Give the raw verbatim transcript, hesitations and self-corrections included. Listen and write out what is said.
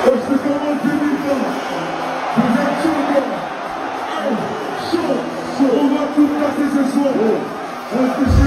Parce que comment on fait du temps, vous êtes chaud, chaud, chaud. On va tout casser ce soir.